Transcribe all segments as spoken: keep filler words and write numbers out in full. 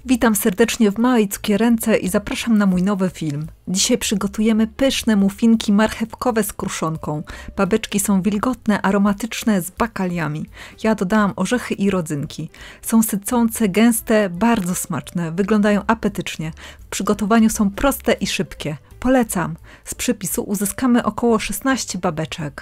Witam serdecznie w Małej Cukierence i zapraszam na mój nowy film. Dzisiaj przygotujemy pyszne muffinki marchewkowe z kruszonką. Babeczki są wilgotne, aromatyczne, z bakaliami. Ja dodałam orzechy i rodzynki. Są sycące, gęste, bardzo smaczne. Wyglądają apetycznie. W przygotowaniu są proste i szybkie. Polecam. Z przepisu uzyskamy około szesnaście babeczek.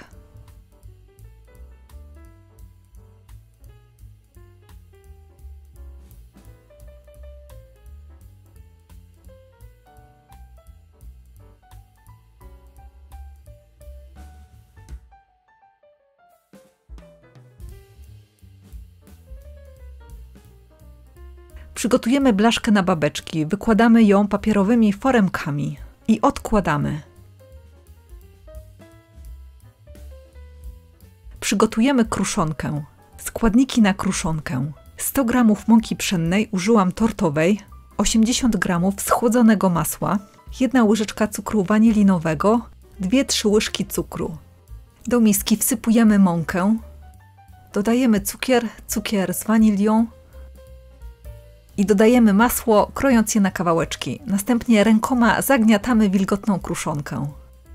Przygotujemy blaszkę na babeczki, wykładamy ją papierowymi foremkami i odkładamy. Przygotujemy kruszonkę. Składniki na kruszonkę. sto gramów mąki pszennej użyłam tortowej, osiemdziesiąt gramów schłodzonego masła, jedna łyżeczka cukru wanilinowego, dwie trzy łyżki cukru. Do miski wsypujemy mąkę, dodajemy cukier, cukier z wanilią, i dodajemy masło, krojąc je na kawałeczki. Następnie rękoma zagniatamy wilgotną kruszonkę.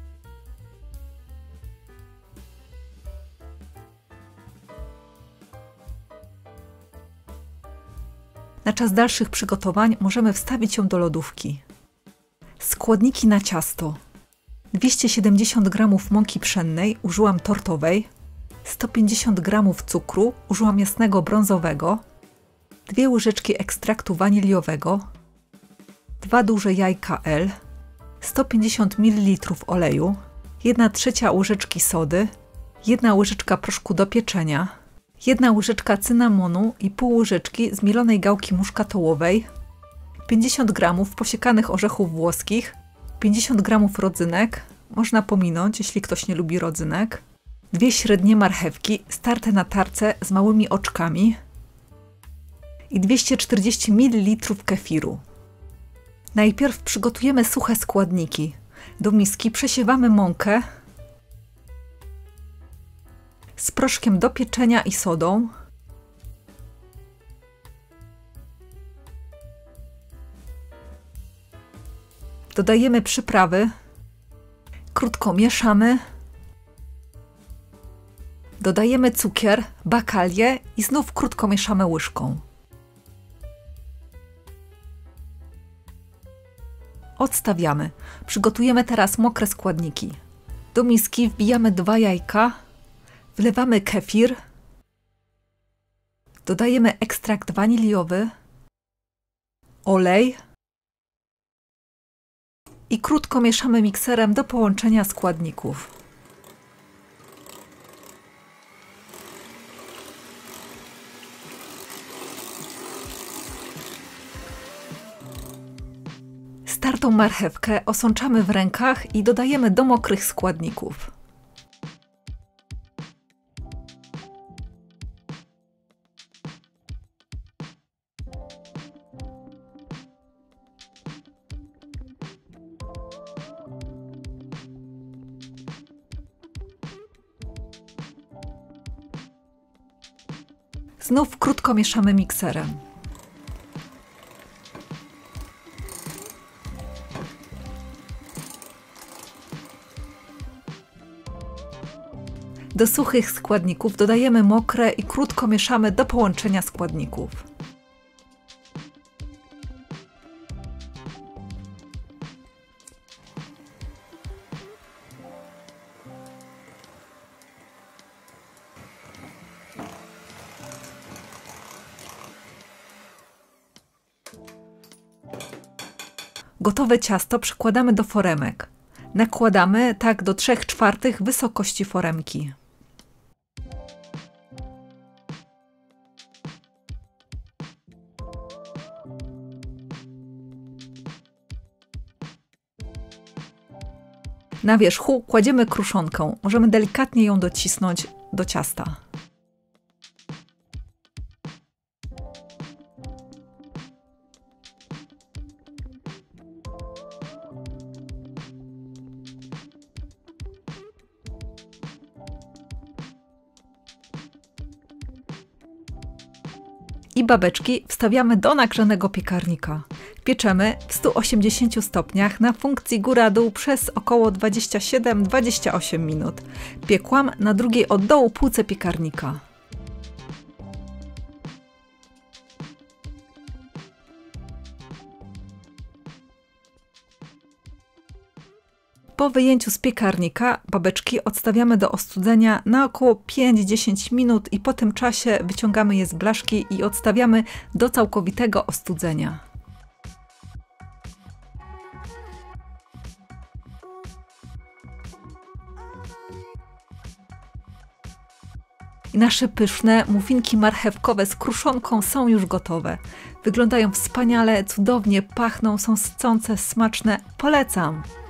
Na czas dalszych przygotowań możemy wstawić ją do lodówki. Składniki na ciasto. dwieście siedemdziesiąt gramów mąki pszennej użyłam tortowej, sto pięćdziesiąt gramów cukru użyłam jasnego brązowego, dwie łyżeczki ekstraktu waniliowego, dwa duże jajka L, sto pięćdziesiąt mililitrów oleju, jedna trzecia łyżeczki sody, jedna łyżeczka proszku do pieczenia, jedna łyżeczka cynamonu i pół łyżeczki zmielonej gałki muszkatołowej, pięćdziesiąt gramów posiekanych orzechów włoskich, pięćdziesiąt gramów rodzynek, można pominąć, jeśli ktoś nie lubi rodzynek, dwie średnie marchewki starte na tarce z małymi oczkami, i dwieście czterdzieści mililitrów kefiru. Najpierw przygotujemy suche składniki. Do miski przesiewamy mąkę z proszkiem do pieczenia i sodą. Dodajemy przyprawy. Krótko mieszamy. Dodajemy cukier, bakalię i znów krótko mieszamy łyżką. Odstawiamy. Przygotujemy teraz mokre składniki. Do miski wbijamy dwa jajka, wlewamy kefir, dodajemy ekstrakt waniliowy, olej i krótko mieszamy mikserem do połączenia składników. Startą marchewkę osączamy w rękach i dodajemy do mokrych składników. Znów krótko mieszamy mikserem. Do suchych składników dodajemy mokre i krótko mieszamy do połączenia składników. Gotowe ciasto przykładamy do foremek. Nakładamy tak do trzech czwartych wysokości foremki. Na wierzchu kładziemy kruszonkę. Możemy delikatnie ją docisnąć do ciasta. i babeczki wstawiamy do nagrzanego piekarnika. Pieczemy w stu osiemdziesięciu stopniach na funkcji góra-dół przez około dwadzieścia siedem do dwudziestu ośmiu minut. Piekłam na drugiej od dołu półce piekarnika. Po wyjęciu z piekarnika babeczki odstawiamy do ostudzenia na około pięć do dziesięciu minut i po tym czasie wyciągamy je z blaszki i odstawiamy do całkowitego ostudzenia. I nasze pyszne muffinki marchewkowe z kruszonką są już gotowe. Wyglądają wspaniale, cudownie pachną, są sycące, smaczne. Polecam!